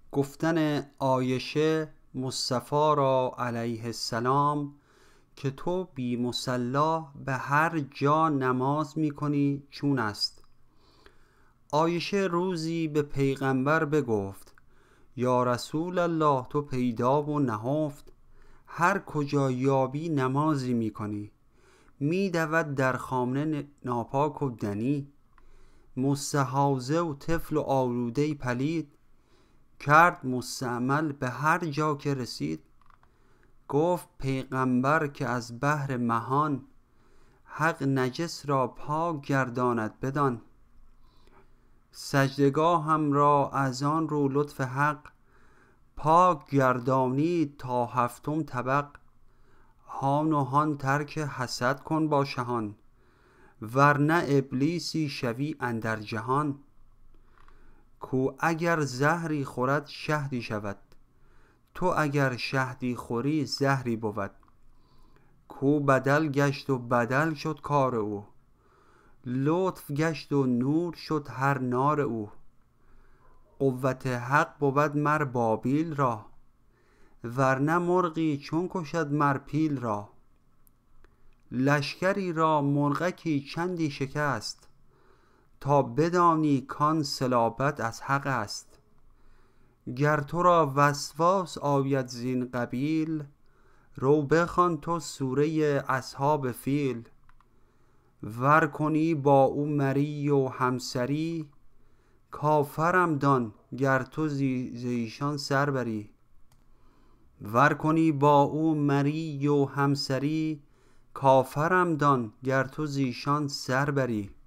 گفتن عایشه مصطفی را علیه السلام که تو بی مصلا به هر جا نماز میکنی چون است. عایشه روزی به پیغمبر بگفت یا رسول الله، تو پیدا و نهفت، هر کجا یابی نمازی میکنی، میدود در خانه ناپاک و دنی، مستحاضه و طفل و آلوده پلید، کرد مستعمل به هر جا که رسید. گفت پیغمبر که از بحر مهان، حق نجس را پاک گرداند بدان، سجدگاهم را از آن رو لطف حق، پاک گردانید تا هفتم طبق. هان و هان ترک حسد کن با شهان، ورنه ابلیسی شوی اندر جهان. کو اگر زهری خورد شهدی شود، تو اگر شهدی خوری زهری بود. کو بدل گشت و بدل شد کار او، لطف گشت و نور شد هر نار او. قوت حق بود مر بابیل را، ورنه مرغی چون کشد مر پیل را. لشکری را مرغکی چندی شکست، تا بدانی کان صلابت از حق است. گر تو را وسواس آید زین قبیل، رو بخوان تو سوره اصحاب فیل. ور کنی با او مری و همسری، کافرم دان گر تو زیشان سر بری. ور کنی با او مری و همسری، کافرم دان گر تو زیشان سر بری.